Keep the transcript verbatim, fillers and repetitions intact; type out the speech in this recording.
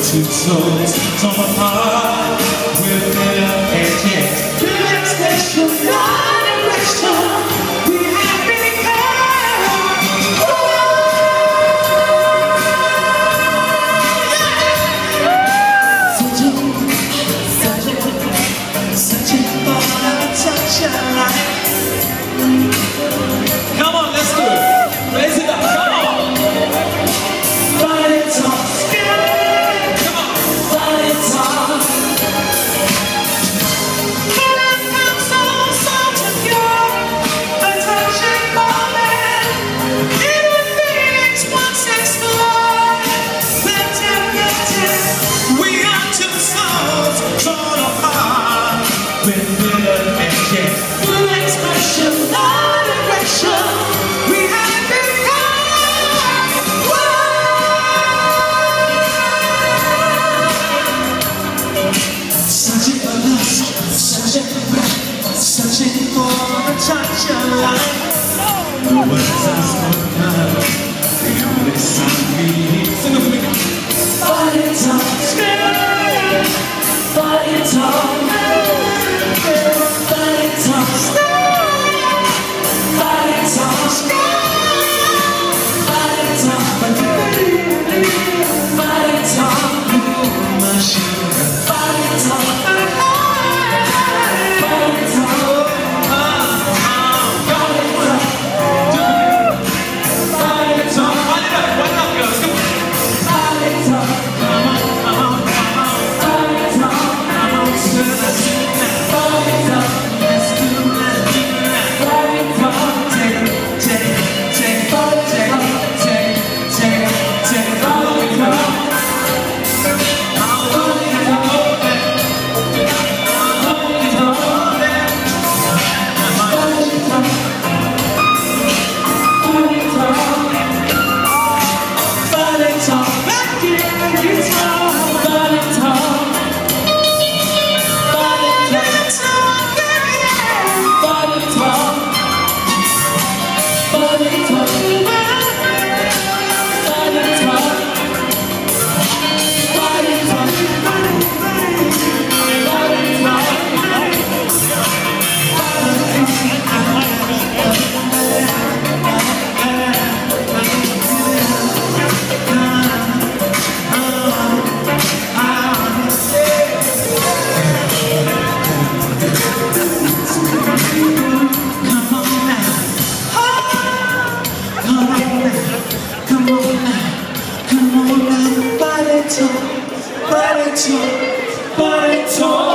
two souls torn apart with bitter edges. Feeling special, not direction. We have become searching, searching, searching for a touch of light. Come on, let's do it. Raise it up. Come on. Body talk. Come on. Body talk. Feeling comes so, so secure. A touching moment. Even Phoenix once explored. Let's have a tip. We are two souls torn apart with bitter edges. Full expression, no direction. We have become one. Searching for lust, searching for breath, searching for a touch of life. The words are spoken, the only sound we hear. Sing it with me. Body talk, body talk, body talk. Body talk, body talk, body talk.